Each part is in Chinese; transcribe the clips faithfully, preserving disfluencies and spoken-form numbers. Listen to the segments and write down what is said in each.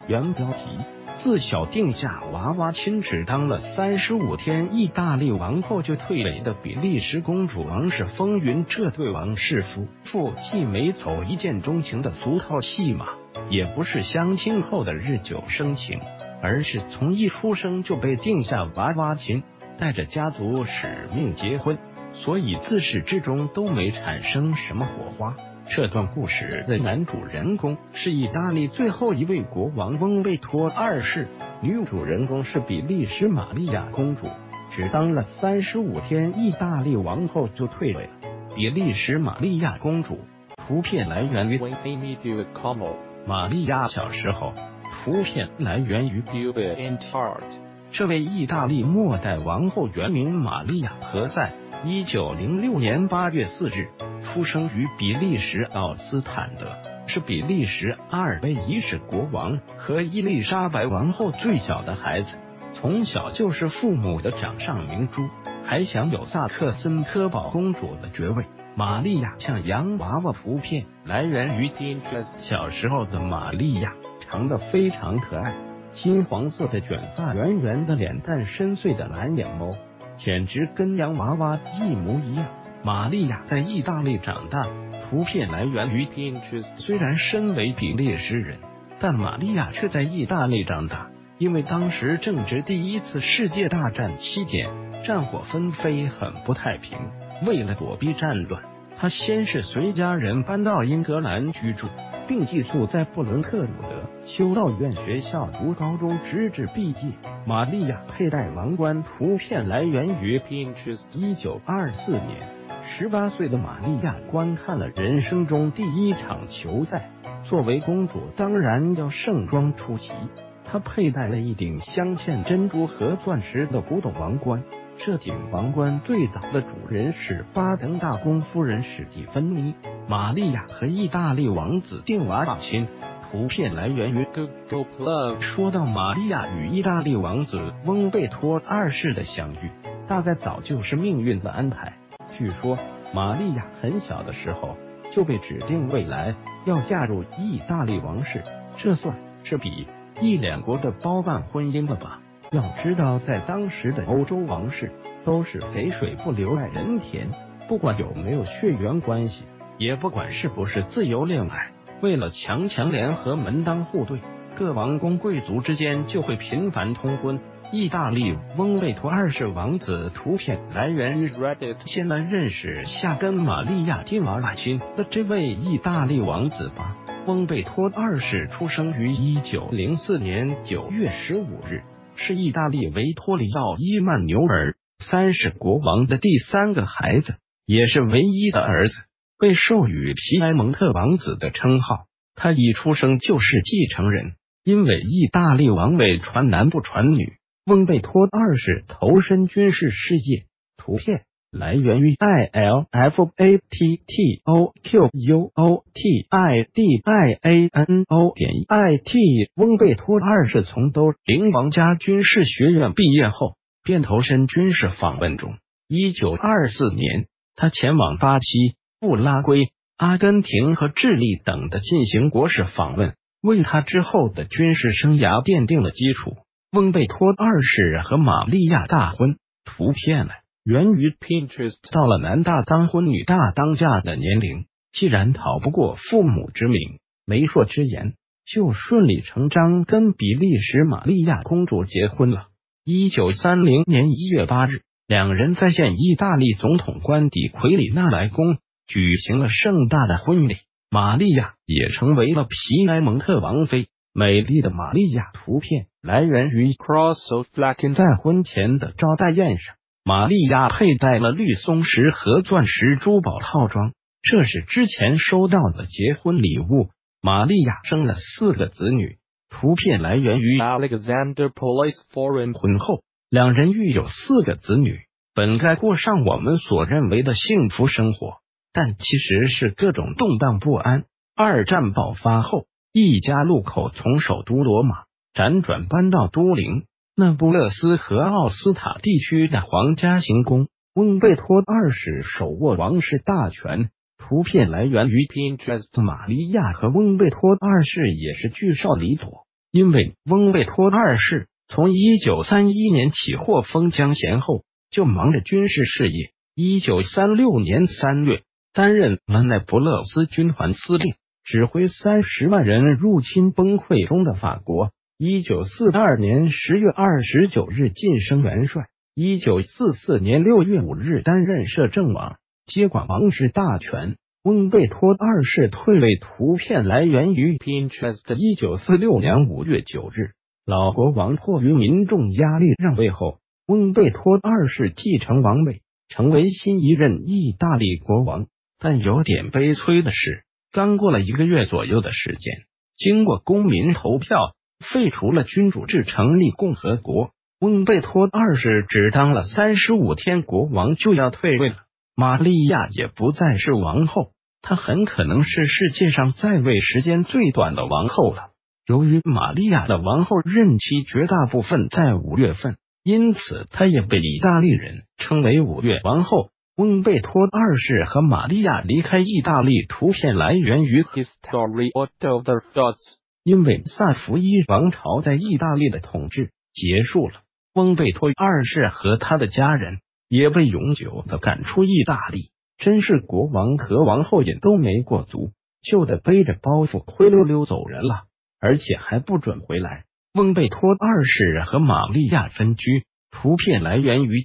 原标题：自小定下娃娃亲，只当了三十五天意大利王后就退位的比利时公主王室风云。这对王室夫妇既没走一见钟情的俗套戏码，也不是相亲后的日久生情，而是从一出生就被定下娃娃亲，带着家族使命结婚，所以自始至终都没产生什么火花。这段故事的男主人公是意大利最后一位国王翁贝托二世，女主人公是比利时玛利亚公主，只当了三十五天意大利王后就退位了。比利时玛利亚公主，图片来源于玛利亚小时候，图片来源于这位意大利末代王后原名玛利亚·何塞，一九零六年八月四日出生于比利时奥斯坦德，是比利时阿尔卑一世国王和伊丽莎白王后最小的孩子，从小就是父母的掌上明珠，还享有萨克森特堡公主的爵位。玛利亚像洋娃娃，图片来源于小时候的玛利亚长得非常可爱，金黄色的卷发，圆圆的脸蛋，深邃的蓝眼眸，简直跟洋娃娃一模一样。玛利亚在意大利长大，图片来源于 Pinterest。 虽然身为比利时人，但玛利亚却在意大利长大，因为当时正值第一次世界大战期间，战火纷飞，很不太平。为了躲避战乱，她先是随家人搬到英格兰居住，并寄宿在布伦特鲁德修道院学校读高中，直至毕业。玛利亚佩戴王冠，图片来源于 Pinterest。 一九二四年，十八岁的玛利亚观看了人生中第一场球赛，作为公主当然要盛装出席。她佩戴了一顶镶嵌珍珠和钻石的古董王冠，这顶王冠最早的主人是巴登大公夫人史蒂芬妮。玛利亚和意大利王子定娃娃亲，图片来源于 Google Plus。 说到玛利亚与意大利王子翁贝托二世的相遇，大概早就是命运的安排。据说玛利亚很小的时候就被指定未来要嫁入意大利王室，这算是比意两国的包办婚姻了吧？要知道，在当时的欧洲王室都是肥水不流外人田，不管有没有血缘关系，也不管是不是自由恋爱，为了强强联合门当户对，各王公贵族之间就会频繁通婚。意大利翁贝托二世王子，图片来源于 Reddit。 先来认识下跟玛利亚定娃娃亲的这位意大利王子吧。翁贝托二世出生于一九零四年九月十五日，是意大利维托里奥伊曼纽尔三世国王的第三个孩子，也是唯一的儿子，被授予皮埃蒙特王子的称号。他一出生就是继承人，因为意大利王位传男不传女，翁贝托二世投身军事事业。图片来源于 I L F A T T O Q U O T I D I A N O 点 I T。 翁贝托二世从都灵王家军事学院毕业后，便投身军事访问中。一九二四年，他前往巴西、布拉圭、阿根廷和智利等的进行国事访问，为他之后的军事生涯奠定了基础。翁贝托二世和玛利亚大婚，图片呢源于 Pinterest。 到了男大当婚女大当嫁的年龄，既然逃不过父母之命、媒妁之言，就顺理成章跟比利时玛利亚公主结婚了。一九三零年一月八日，两人在现意大利总统官邸奎里纳莱宫举行了盛大的婚礼，玛利亚也成为了皮埃蒙特王妃。美丽的玛利亚，图片来源于 Cross of Black。 在婚前的招待宴上，玛利亚佩戴了绿松石和钻石珠宝套装，这是之前收到的结婚礼物。玛利亚生了四个子女，图片来源于 Alexander Police Forum。 婚后两人育有四个子女，本该过上我们所认为的幸福生活，但其实是各种动荡不安。二战爆发后，一家路口从首都罗马辗转搬到都灵、那不勒斯和奥斯塔地区的皇家行宫。翁贝托二世手握王室大权，图片来源于 Pinterest。 玛利亚和翁贝托二世也是聚少离多， 因为翁贝托二世从一九三一年起获封江贤后，就忙着军事事业。一九三六年三月，担任了那不勒斯军团司令，指挥三十万人入侵崩溃中的法国。一九四二年十月二十九日晋升元帅。一九四四年六月五日担任摄政王，接管王室大权。翁贝托二世退位图片来源于 Pinterest。一九四六年五月九日，老国王迫于民众压力让位后，翁贝托二世继承王位，成为新一任意大利国王。但有点悲催的是，刚过了一个月左右的时间，经过公民投票，废除了君主制，成立共和国。翁贝托二世只当了三十五天国王就要退位了。玛利亚也不再是王后，她很可能是世界上在位时间最短的王后了。由于玛利亚的王后任期绝大部分在五月份，因此她也被意大利人称为五月王后。翁贝托二世和玛利亚离开意大利图片来源于 History of the Gods， 因为萨伏伊王朝在意大利的统治结束了，翁贝托二世和他的家人也被永久的赶出意大利。真是国王和王后也都没过足，就得背着包袱灰溜溜走人了，而且还不准回来。翁贝托二世和玛利亚分居，图片来源于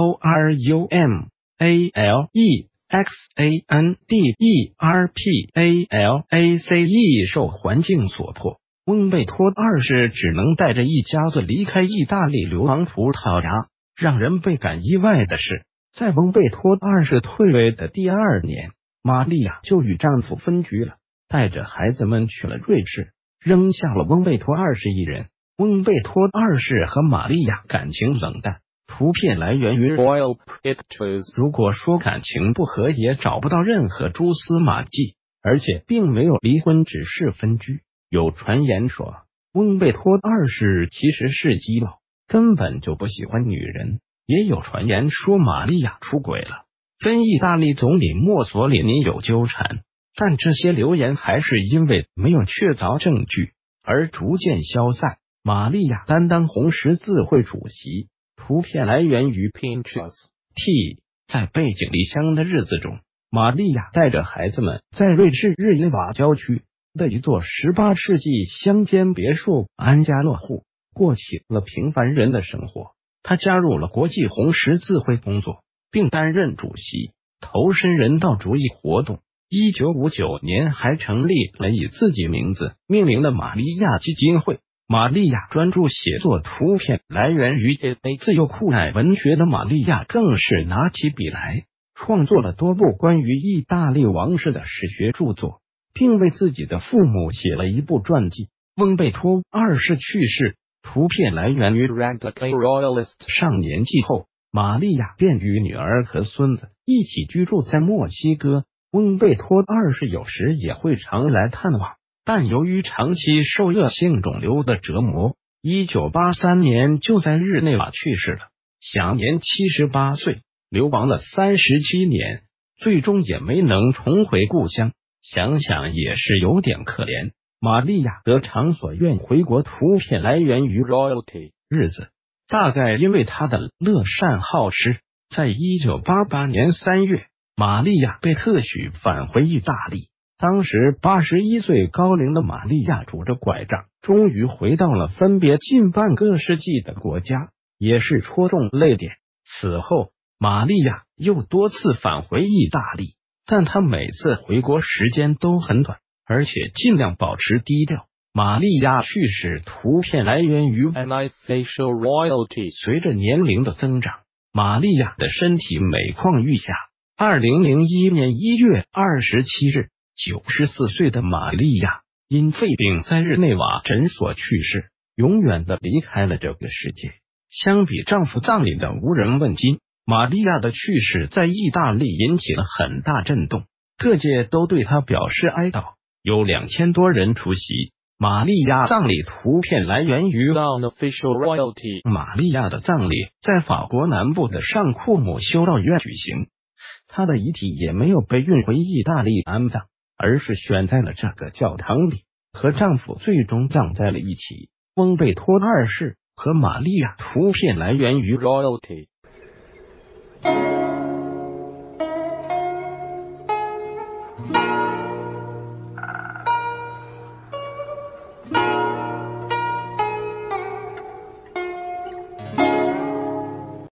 Forum A L E X A N D E R P A L A C E。 受环境所迫，翁贝托二世只能带着一家子离开意大利流亡葡萄牙。让人倍感意外的是，在翁贝托二世退位的第二年，玛利亚就与丈夫分居了，带着孩子们去了瑞士，扔下了翁贝托二世一人。翁贝托二世和玛利亚感情冷淡，图片来源于 Royal Pictures。 如果说感情不和，也找不到任何蛛丝马迹，而且并没有离婚，只是分居。有传言说，翁贝托二世其实是基佬，根本就不喜欢女人。也有传言说玛利亚出轨了，跟意大利总理墨索里尼有纠缠，但这些流言还是因为没有确凿证据而逐渐消散。玛利亚担当红十字会主席，图片来源于 Pinterest。 T 在背井离乡的日子中，玛利亚带着孩子们在瑞士日内瓦郊区的一座十八世纪乡间别墅安家落户，过起了平凡人的生活。他加入了国际红十字会工作，并担任主席，投身人道主义活动。一九五九年还成立了以自己名字命名的玛利亚基金会。玛利亚专注写作，图片来源于自由酷爱文学的玛利亚更是拿起笔来，创作了多部关于意大利王室的史学著作，并为自己的父母写了一部传记。翁贝托二世去世，图片来源于 Ragtag Royalist。 上年纪后，玛利亚便与女儿和孙子一起居住在墨西哥。翁贝托二世有时也会常来探望，但由于长期受恶性肿瘤的折磨，一九八三年就在日内瓦去世了，享年七十八岁。流亡了三十七年，最终也没能重回故乡，想想也是有点可怜。玛利亚得偿所愿回国，图片来源于 Royalty。 日子大概因为他的乐善好施，在一九八八年三月，玛利亚被特许返回意大利。当时八十一岁高龄的玛利亚拄着拐杖，终于回到了分别近半个世纪的国家，也是戳中泪点。此后，玛利亚又多次返回意大利，但她每次回国时间都很短，而且尽量保持低调。玛利亚去世，图片来源于 Facial Royalty。 随着年龄的增长，玛利亚的身体每况愈下。二零零一年一月二十七日，九十四岁的玛利亚因肺病在日内瓦诊所去世，永远的离开了这个世界。相比丈夫葬礼的无人问津，玛利亚的去世在意大利引起了很大震动，各界都对她表示哀悼，有两千多人出席。玛利亚葬礼，图片来源于 Unofficial Royalty。 玛利亚的葬礼在法国南部的上库姆修道院举行，她的遗体也没有被运回意大利安葬，而是选在了这个教堂里。 和丈夫最终葬在了一起。翁贝托二世和玛利亚图片来源于 Royalty。